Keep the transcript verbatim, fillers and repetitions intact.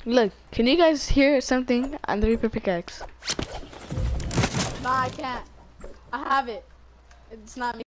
Look, can you guys hear something on the Reaper pickaxe? Nah, I can't. I have it. It's not me.